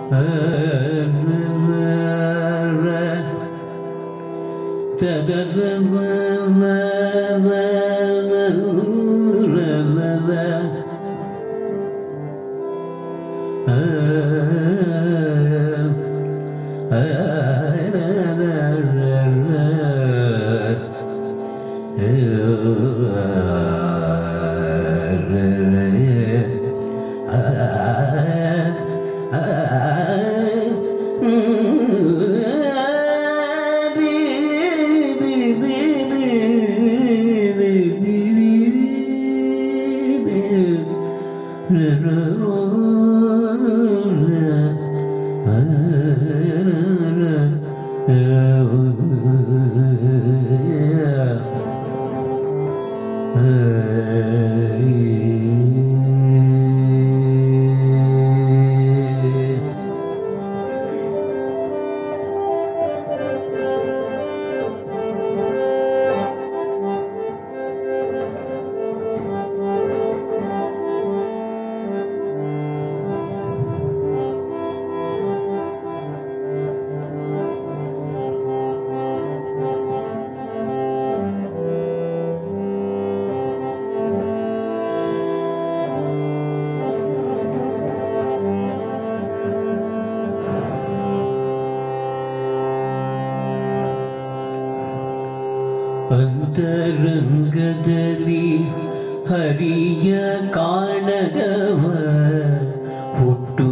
ಅಂತರಂಗದಲ್ಲಿ ಹರಿಯ ಕಾಣದವ ಹುಟ್ಟು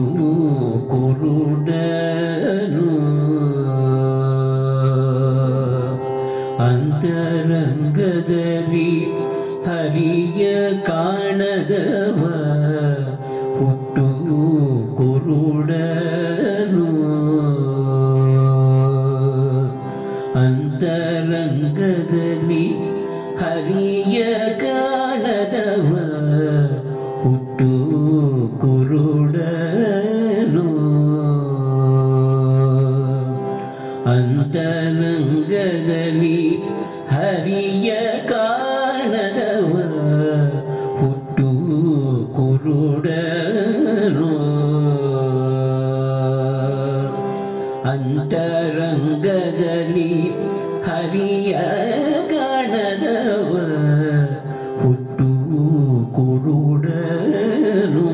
ಕುರುಡನು ಅಂತರಂಗದಲ್ಲಿ ಹರಿಯ ಕಾಣದವ ಹುಟ್ಟು ಕುರುಡನು ಅಂತರಂಗದಲ್ಲಿ ಹರಿಯ ಕಾಣದವ ಹುಟ್ಟು ಕುರುಡನು ಅಂತರಂಗದಲ್ಲಿ ಹರಿಯ ಕಾಣದವ ಹುಟ್ಟು ಕುರುಡನು ಅಂತರಂಗದಲ್ಲಿ ಹರಿಯ ಕಾಣದವ ಹುಟ್ಟು ಕುರುಡನು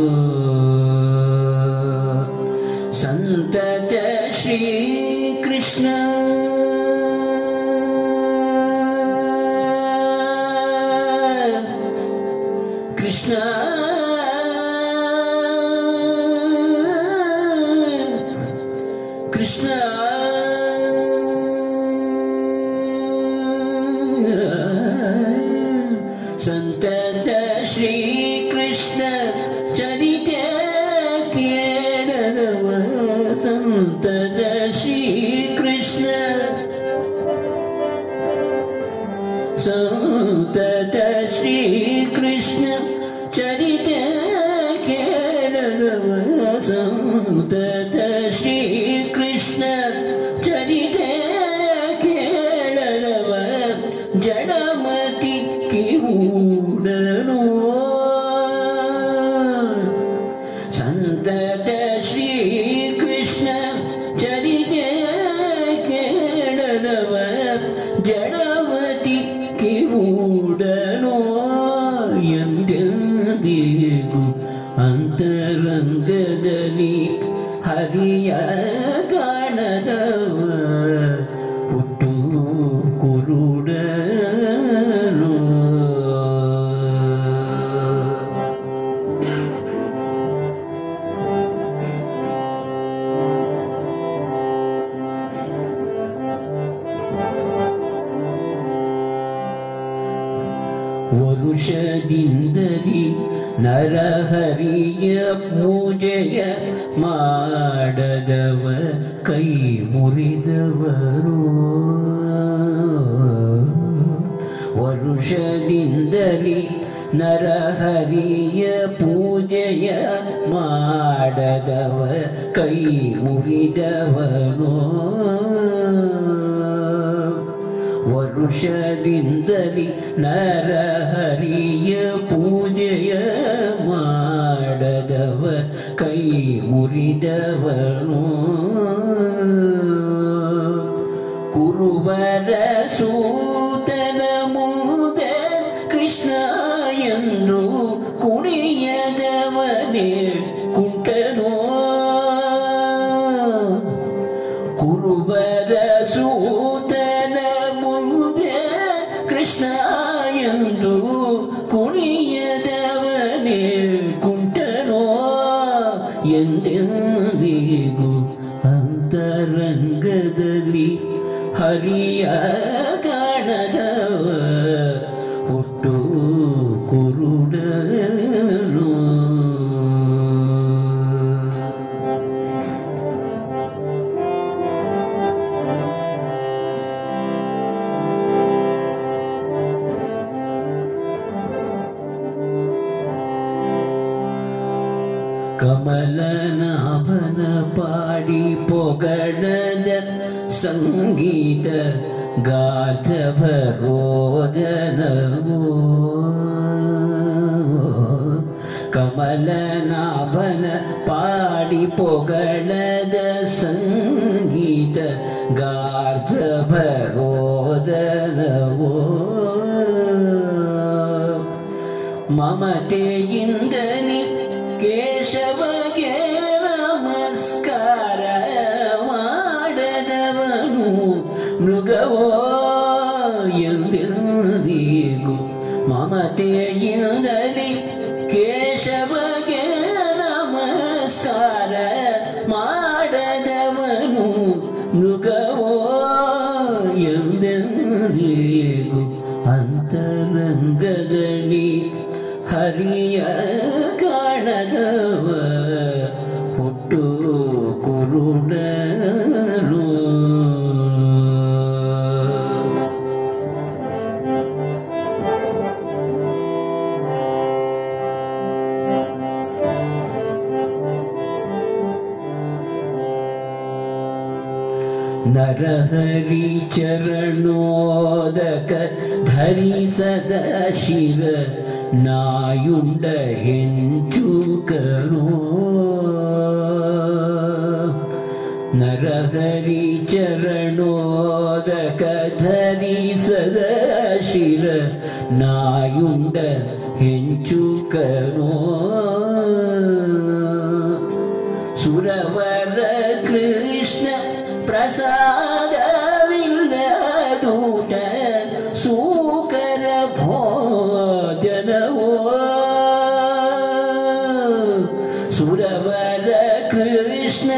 ಸಂತತ ಶ್ರೀ ಕೃಷ್ಣ ಕೃಷ್ಣ ಕೃಷ್ಣ ಸಂತತ ಶ್ರೀ ಕೃಷ್ಣ ಚರಿತ ಕೇಳದವ ಸಂತತ ಶ್ರೀ ಕೃಷ್ಣ ಸಂತತ ಶ್ರೀ ಕೃಷ್ಣ ಚರಿತ ಕೇಳದವ ಸಂತತ ಶ್ರೀ ಕೃಷ್ಣ ಚರಿತ ಕೇಳದವ ಜಡಮತಿ ಕಿವುಡನು ಸಂತತ ಶ್ರೀ ಕೃಷ್ಣ ಚರಿತ ಕೇಳದವ ಜಡಮತಿ ಕಿವುಡನು ಎಂದೆಂದಿಗೂ ಅಂತರಂಗದಲ್ಲಿ ಹರಿಯ ಕಾಣದವ ಹುಟ್ಟು ಕುರುಡನು ವರುಷದಿಂದಲೇ ನರಹರಿಯ ಪೂಜೆಯ ಮಾಡದವ ಕೈ ಮುರಿದವರು ವರುಷದಿಂದಲೇ ನರಹರಿಯ ಪೂಜೆಯ ಮಾಡದವ ಕೈ ಮುರಿದವನು ವರುಷದಿಂದಲೇ ನರಹರಿಯ ಪೂಜೆಯ ಮಾಡದವ ಕೈ ಮುರಿದವನು ಕುರುಬರ ಸೂತನ ಮುಂದೆ ಕೃಷ್ಣ ಎಂದು ಕುಣಿಯದವನೇ ಕುಂಟನೋ ಕುರುಬರ ಸೂತನ ಮುಂದೆ ಕೃಷ್ಣ ಎಂದು ಕುಣಿಯದವನೇ ಕುಂಟನೋ ಎಂದೆಂದಿಗೂ ಅಂತರಂಗದಲ್ಲಿ ಹರಿಯ ಕಾಣದವ ಹುಟ್ಟು ಕುರುಡನು ಕಮಲನಾಭನ ಪಾಡಿ ಪೊಗಳದ ಸಂಗೀತ ಗಾಥಭರೋದನವೋ ಕಮಲನಾಭನ ಪಾಡಿ ಪೊಗಳದ ಸಂಗೀತ ಗಾಥಭರೋದನವೋ ಮಮತೆಯಿಂದನಿ ಕೇಶವಗೆ ನಮಸ್ಕಾರ ಮಾಡದವನು ಮೃಗವೋ ಎಂದೆಂದಿಗೂ ಮಮತೆಯಿಂದಲೇ ಕೇಶವಗೆ ನಮಸ್ಕಾರ ಮಾಡದವನು ಮೃಗವೋ ಎಂದೆಂದಿಗೂ ಅಂತರಂಗದಲ್ಲಿ ಹರಿಯ ಕಾಣದವ ಹುಟ್ಟು ಕುರುಡನು ನರಹರಿ ಚರಣೋದಕ ಧರಿಸದ ಶಿವ ನಾಯುಂಡ ಹೆಂಚುಕನೋ ನರಹರಿ ಚರಣೋದಕ ಧರಿಸದ ಶಿರ ನಾಯುಂಡ ಹೆಂಚುಕನೋ ಸುರವರ ಕೃಷ್ಣ ಪ್ರಸಾದವಿಲ್ಲದೂಟ ಸೂಕರ ಭೋಜನವೋ ಸುರವರ ಕೃಷ್ಣ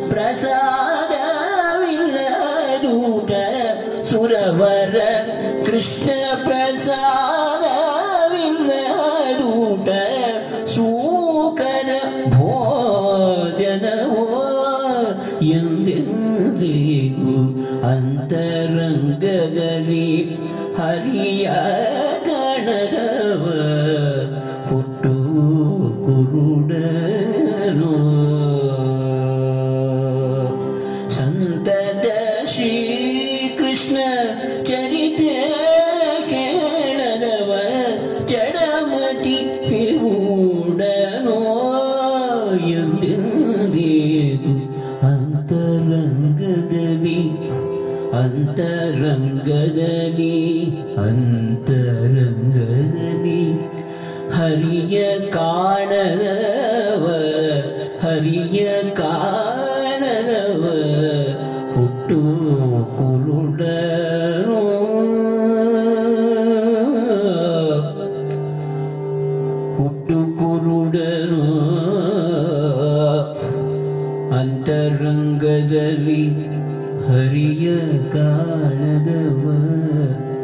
ಪ್ರಸಾದವಿಲ್ಲದೂಟ ಸುರವರ ಕೃಷ್ಣ ಪ್ರಸಾದವಿಲ್ಲದೂಟ ಸೂಕರ ಭೋಜನವೋ ಎಂದೆಂದಿಗೂ ಅಂತರಂಗದಲ್ಲಿ ಹರಿಯ ಕಾಣದವ ಹುಟ್ಟು ಕುರುಡನು ಸಂತತ ಶ್ರೀಕೃಷ್ಣ ಚರಿತೆ ಕೇಳದವ ಜಡಮತಿ ಮೂಡನೋ ಎಂದೆಂದಿಗೂ ಅಂತರಂಗದಲ್ಲಿ ಹರಿಯ ಕಾಣದವ ಹುಟ್ಟು ಕುರುಡನು ಹುಟ್ಟು ಕುರುಡನು ಅಂತರಂಗದಲ್ಲಿ ಹರಿಯ ಕಾಣದವ